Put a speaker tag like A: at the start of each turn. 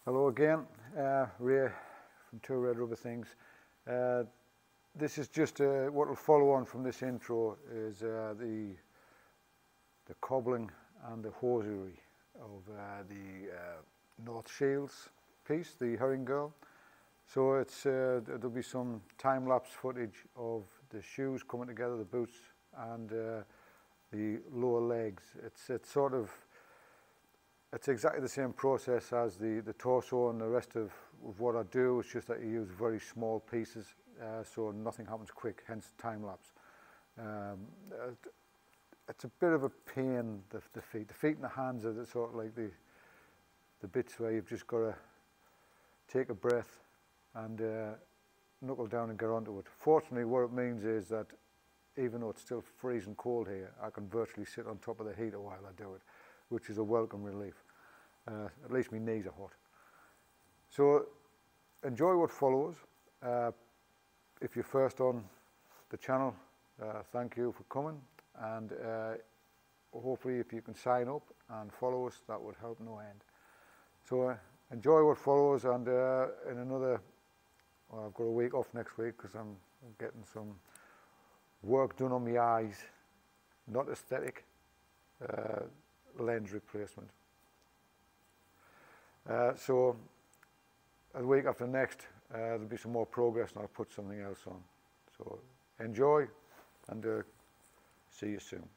A: Hello again, Ray from Two Red Rubber Things. This is just what will follow on from this intro is the cobbling and the hosiery of the North Shields piece, the Herring Girl. So it's there'll be some time-lapse footage of the shoes coming together, the boots and the lower legs. It's exactly the same process as the torso and the rest of what I do. It's just that you use very small pieces, so nothing happens quick, hence time-lapse. It's a bit of a pain, the feet. The feet and the hands are the sort of like the bits where you've just got to take a breath and knuckle down and get onto it. Fortunately, what it means is that even though it's still freezing cold here, I can virtually sit on top of the heater while I do it, which is a welcome relief. At least my knees are hot. So enjoy what follows. If you're first on the channel, thank you for coming, and hopefully if you can sign up and follow us, that would help no end. So enjoy what follows, and in another, well, I've got a week off next week because I'm getting some work done on my eyes, not aesthetic, lens replacement. So a week after next, there'll be some more progress and I'll put something else on. So enjoy, and see you soon.